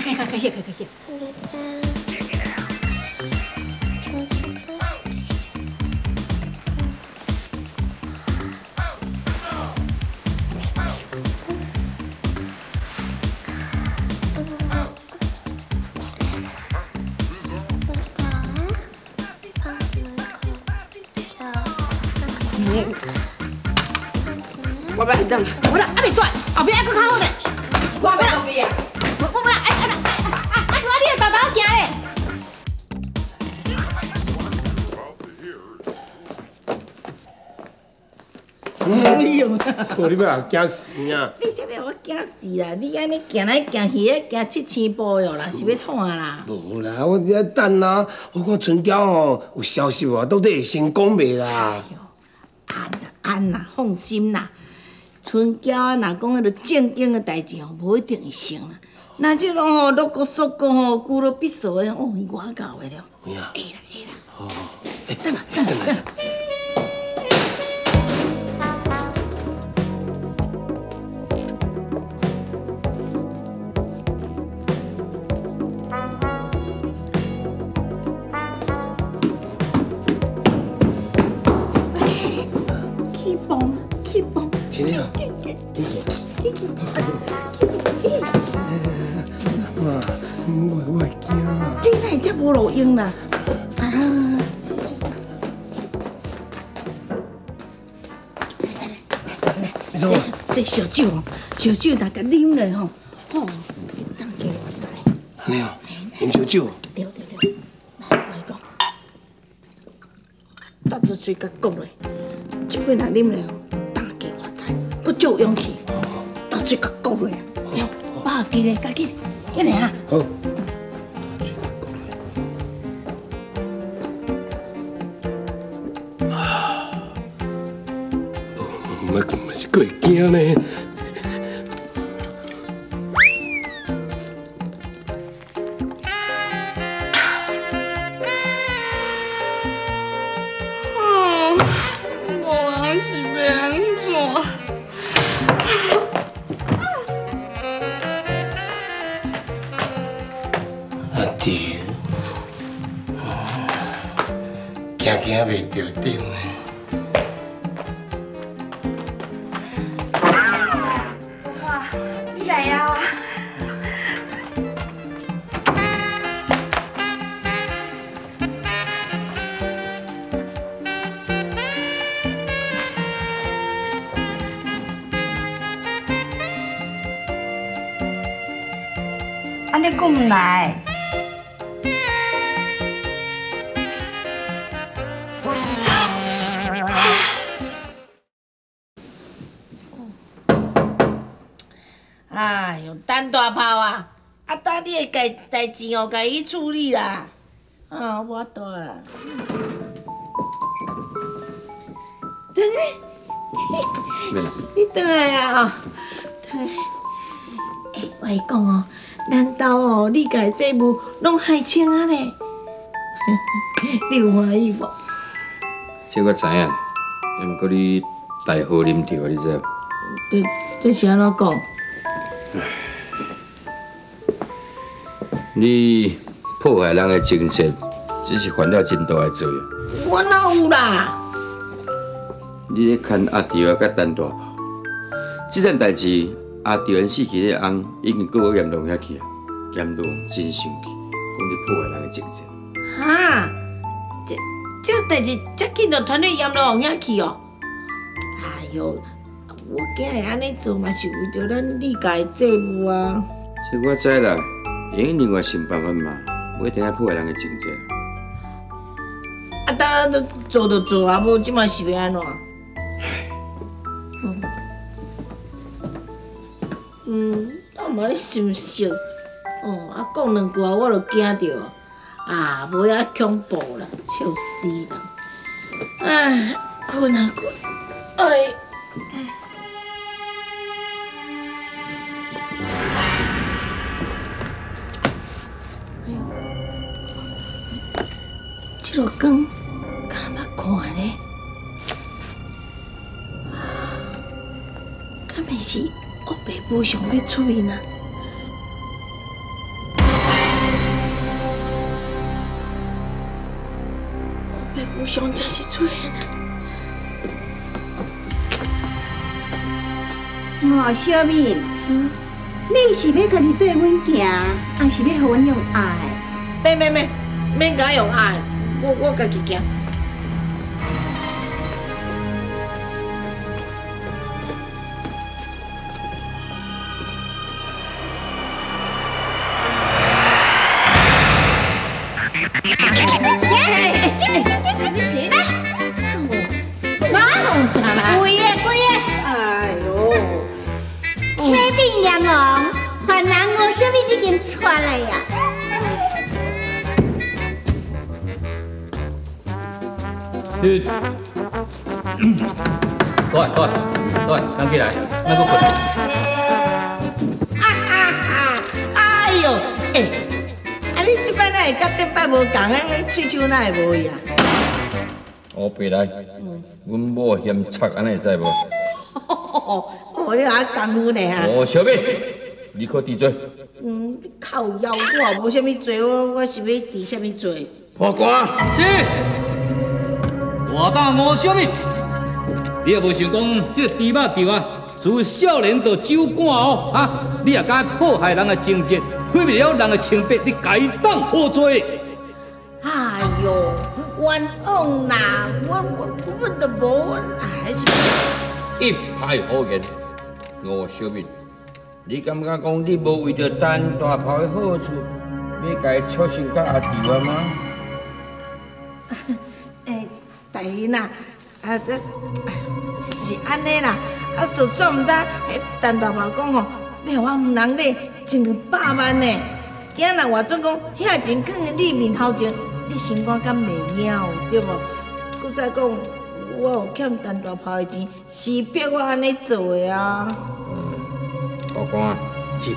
开谢。 我要等啦， 我啦，还袂煞，后壁还佫较好咧。 我要同你啊！ 我啦，你著豆豆行咧。哎呦！ 你要惊死啊！ 你这要我惊死啦！你安尼行来行去，行7000步哟啦，是要创啊啦？ 无啦，我在等啊。我看春娇吼有消息无？到底会成功袂啦？ 哎呦，安啦，放心啦。春娇啊，若讲迄个正经的代志吼，无一定会成啦。那这种吼，录个说过吼，久了必熟的，哦，我搞的了。 会啦。 会啦。 哦， 等啦。去蹦。 真的啊？妈，我会惊啊！ 你哪会遮无路用啦？啊！ 你怎么？ 这烧酒哦，烧酒大家啉落吼，吼，会当加我知。 安尼啊？啉烧酒？ 对。来，我讲，搭住嘴甲讲落，这杯若啉落吼，当加我知，佫足有勇气，搭嘴甲讲落啊！把握记咧，家紧，紧来啊！ 好。我是会惊呢。 我是要安怎？ 阿弟，行袂着顶呢。 你来啊！安尼佫唔来？ 哎呦，等大炮啊！等你的代志哦，家己处理啦。啊，我倒啦。等下，你倒来啊！哦，倒来。我跟你讲哦，难道哦，你家这幕拢害清啊咧？你有欢喜无？ 这我知影，毋过你大好啉着啊，你知无？ 这是安怎讲？ 你破坏人的精神，只是犯了真大的罪。 我哪有啦？ 你咧牵阿条啊，甲陈大炮，这件代志，阿条因死去的翁已经告我严龙遐去啊，严龙真生气，讲你破坏人的精神。 哈，这代志遮紧就传去阎罗王遐去哦。哎呦，我囝会安尼做嘛，是为着咱李家的节目啊。 这我知啦，用另外想办法嘛，不一定要破坏人的精神。 啊，当然做就做啊，无即马是要安怎？我嘛咧想想，讲两句我就惊着，无遐恐怖啦，笑死人！哎，困啊困，哎。这落光，敢捌看咧？敢会是黑白无常咧出面啊？ 上真是出现哦，小敏，你是要家己对阮行，还是要互阮用爱？ 免甲我用爱，我家己行。 出来呀！ 去，对，站起来，那个困。 哎呦，你即摆哪会甲顶摆无共啊？喙手哪会无去啊？ 我别来，阮某嫌贼安尼会知无？ 哦，你还功夫呢哈？ 哦，小妹，你可伫做？ 靠腰，我也无啥物做，我是要伫啥物做？ 破关。 是。大胆吴小妹，你也无想讲这个猪肉场啊，自少年就酒馆哦啊！你也敢破坏人的情节，毁灭了人的清白，你该当何罪？ 哎呦，冤枉啦！我根本就无，还是一派胡言。吴小妹，你感觉讲你无为着陈大炮的好处，要甲伊促成甲阿弟啊吗？ 大姨呐，是安尼啦，就算毋知陈大炮讲吼，要我毋通买1、200万呢。今仔我总讲遐钱放在你面头前，你心肝敢袂晓对无？佮再讲，我有欠陈大炮的钱，是逼我安尼做的啊。 法官， 是。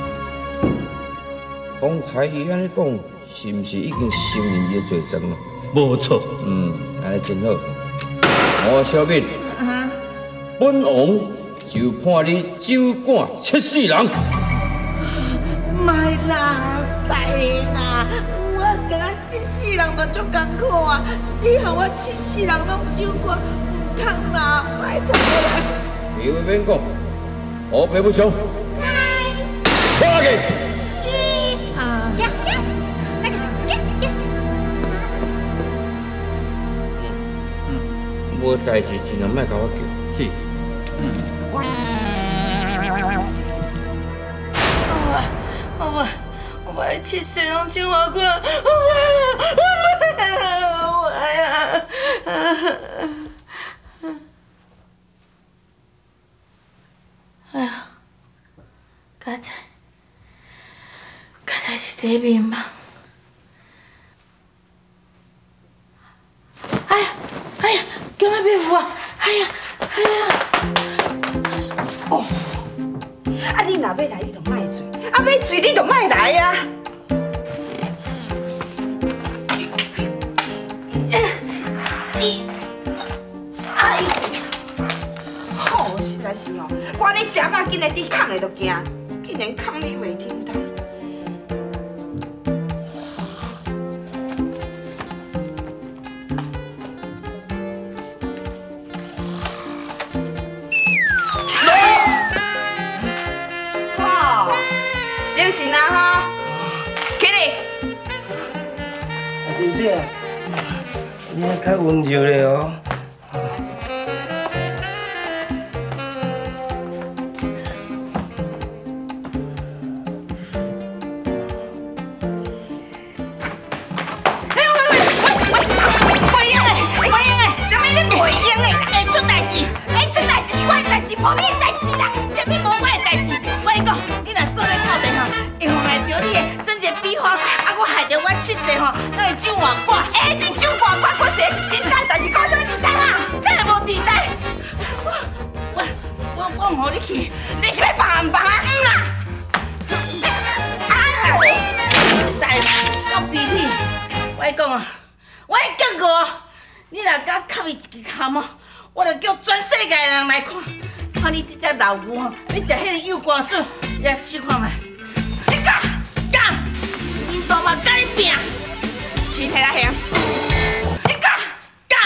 刚才伊安尼讲，是毋是已经承认伊的罪证了？ 无错。 安尼真好。吴小敏，本王就判你酒馆7世人。 卖啦，大姨啦，我感觉7世人都足艰苦啊！你互我7世人拢酒馆，唔通啦，拜托啦！ 有免讲，我爸不详。拖下去。无代志尽量莫甲我叫。是。 我7世拢真好看，我呀！哎呀，刚才是第面梦。哎呀，干嘛变我？哎呀！ 哦，啊你若要来，你就莫做；啊要做，你就莫来啊！好，实在是哦，我你食饱，今日你扛的都惊，竟然扛你袂天堂。精神啊哈！起立。 姐姐，你还较温柔咧哦。 回应的，会出代志是我的代志，无你的代志啦，啥物无我的代志？我跟你讲，你若做咧到底吼，会害着你的整个比花，我害着我7世吼，那会酒外挂，你酒外挂，我是地带，但是讲啥物地带啊？咱也无地带。我唔互你去，你是要放啊？在够卑鄙！我跟你讲啊，我警告哦。你若敢扣伊一支脚毛，我就叫全世界的人来看，看你这只老牛吼，要食迄个幼瓜笋，你来试看卖。你讲，因大嘛甲你拼，身体来行。你讲，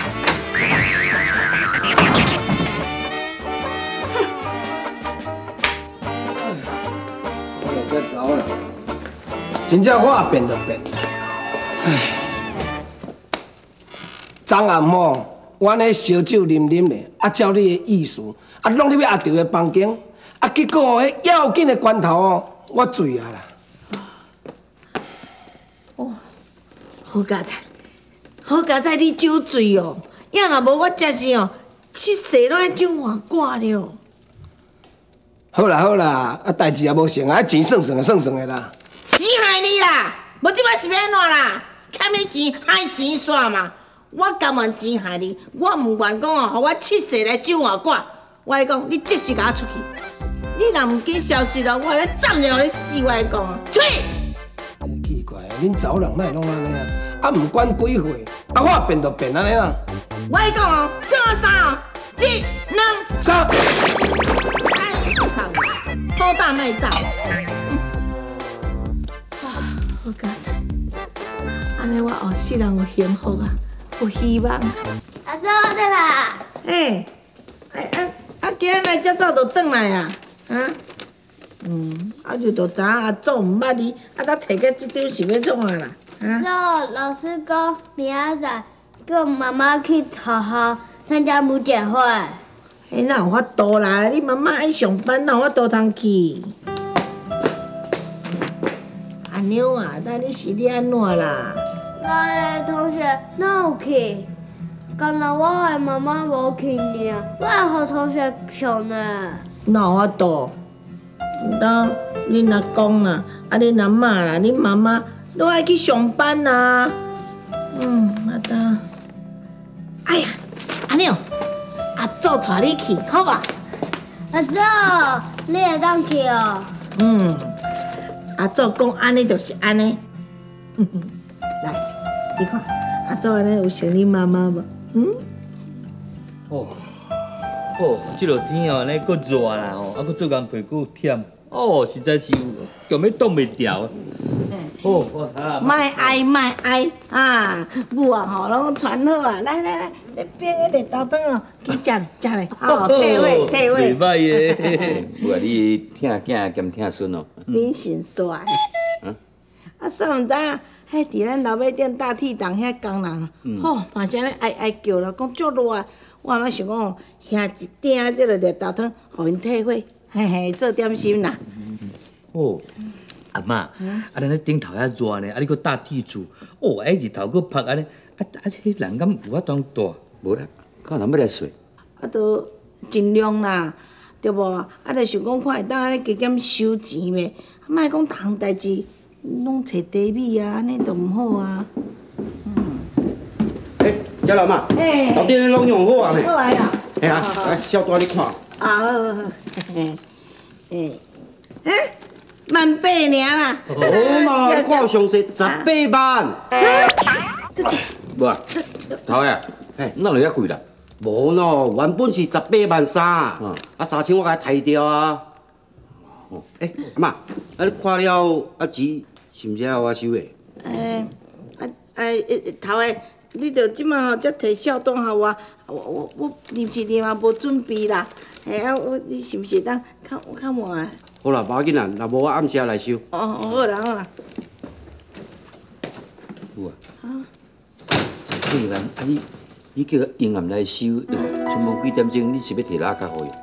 才走啦，真正话变就变。唉，昨暗吼，我安尼烧酒啉啉咧，照你的意思，拢入去阿条的房间，结果哦，迄要紧的关头哦，我醉啊啦。 哦，好佳哉，好佳哉，你酒醉哦！要若无我真是哦，七世拢爱酒换挂了。 好啦好啦，代志也无成啊，钱算的啦。 钱害你啦！无即摆是要安怎啦？欠你钱害钱煞嘛？我甘愿钱害你，我唔愿讲哦，互我七世来酒换挂。我来讲，你即时甲我出去，你若唔紧消失了，我来斩了你死！我来讲啊，出去！ 奇怪，恁查某人哪会拢安尼啊？唔管几岁，话变就变安尼啦。 我来讲哦，算了三哦，一、两、 三。 好大卖照。好佳哉，安尼我后世人有幸福啊，有希望。 阿祖我倒来。 今日来遮早就转来啊？你就知阿祖唔捌你，才摕个这张是要创啊啦？ 祖，老师讲明仔载叫妈妈去学校参加母检会。 哪有法度啦？你妈妈爱上班，哪有法度通去？阿娘啊，等你是你安怎啦？ 咱的同学哪有去？敢若我的妈妈无去尔，我会互同学上呢。 哪有法度？当恁阿公啦，恁阿嬷啦，恁妈妈都爱去上班啦。当。哎呀，阿娘，阿祖带你去，好吧？ 阿祖，你会当去哦？ 阿祖讲安尼就是安尼。来，你看，阿祖安尼有像你妈妈无？ 这落天哦，安尼搁热啦吼，搁做工皮肤忝，实在是强要挡袂掉。 莫哀啊！母啊吼，拢传好啊！来，这边迄热豆汤哦，去食咧，退位。 袂歹耶！ 我话你疼囝兼疼孙哦。 恁真帅。煞毋知影，迄伫咱老尾店大铁档遐工人，嘛是安尼哀叫啦，讲足热。我嘛想讲哦，兄一鼎这个热豆汤，互因退火，做点心啦。 阿嬷，咱咧顶头遐热呢，你搁搭铁柱，日头搁晒安尼，迄人敢有法当大？ 无啦，看人要来睡。 都尽量啦，对无？就想讲看会当安尼加减收钱呗，莫讲逐项代志拢找茶米啊，安尼都毋好啊。 嘉老妈，到底拢用好啊？ 好啊呀。 哎呀，来小大你看。 万八尔啦。 嘛，你看详细18万。 无啊，头呀，哪来遐贵啦？ 无喏，原本是18万3，3千我甲抬掉啊。阿妈，你看了钱是毋是要我收的？ 头个，你着即马吼才摕小东互我临时嘛无准备啦。你是毋是当较晚？ 好啦，无要紧啦，若无我暗时来收。 好啦。 有啊。18万，你叫英暗来收，全部几点钟？你是要摕哪卡互伊？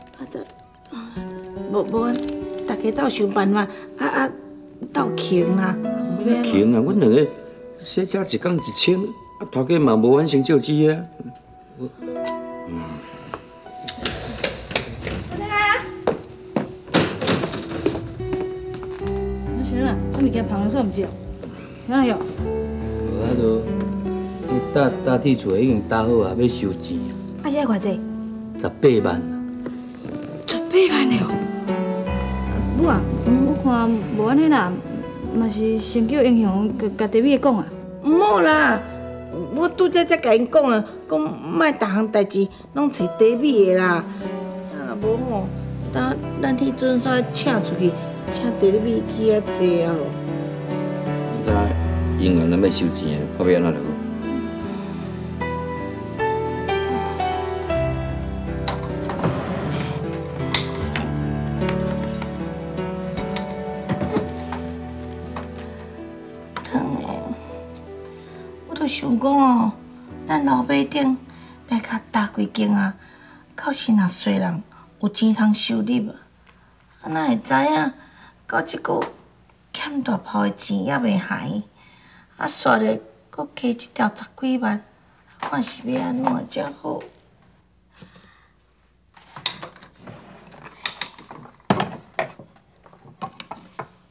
无，大家斗想办法，斗穷啦。 穷啊！阮两个洗车一工1000，头家嘛无完成照支啊。 我物件旁了算毋少，哪有？ 无搭铁厝已经搭好啊，要收钱。 现在偌济 ？18万。 18万了。母啊，我看无安尼啦，嘛是先叫英雄甲茶米讲啊。 毋好啦，我拄则才甲因讲啊，讲莫逐项代志拢找茶米的啦。若无吼，等咱去准煞请出去，请茶米去遐济啊咯。 英暗咱要收钱，看要安怎了。 想讲哦，咱老马顶来甲搭几间啊，到时若衰人有钱通收入啊，哪会知影到即个欠大铺的钱也袂还，啊，煞咧搁加一条10几万，啊，看是要安怎才好。